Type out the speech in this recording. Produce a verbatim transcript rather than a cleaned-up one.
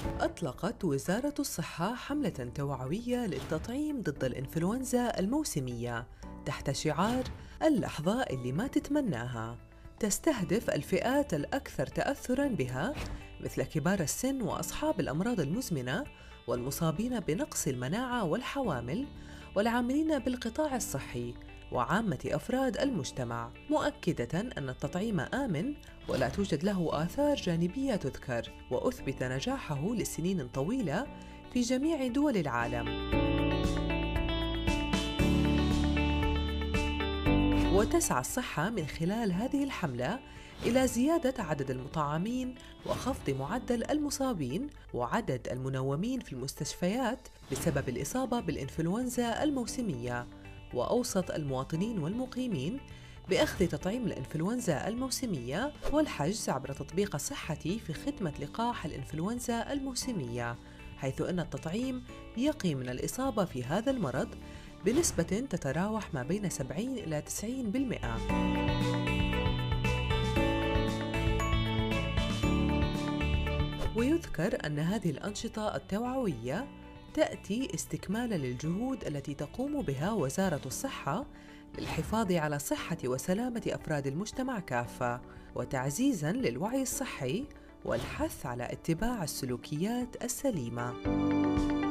أطلقت وزارة الصحة حملة توعوية للتطعيم ضد الإنفلونزا الموسمية تحت شعار اللحظة اللي ما تتمناها، تستهدف الفئات الأكثر تأثراً بها مثل كبار السن وأصحاب الأمراض المزمنة والمصابين بنقص المناعة والحوامل والعاملين بالقطاع الصحي وعامة أفراد المجتمع، مؤكدة أن التطعيم آمن ولا توجد له آثار جانبية تذكر، وأثبت نجاحه لسنين طويلة في جميع دول العالم. وتسعى الصحة من خلال هذه الحملة إلى زيادة عدد المطعمين وخفض معدل المصابين وعدد المنومين في المستشفيات بسبب الإصابة بالإنفلونزا الموسمية، وأوصت المواطنين والمقيمين بأخذ تطعيم الإنفلونزا الموسمية والحجز عبر تطبيق صحتي في خدمة لقاح الإنفلونزا الموسمية، حيث أن التطعيم يقي من الإصابة في هذا المرض بنسبة تتراوح ما بين سبعين إلى تسعين بالمئة. ويذكر أن هذه الأنشطة التوعوية تأتي استكمالاً للجهود التي تقوم بها وزارة الصحة للحفاظ على صحة وسلامة أفراد المجتمع كافة، وتعزيزاً للوعي الصحي والحث على اتباع السلوكيات السليمة.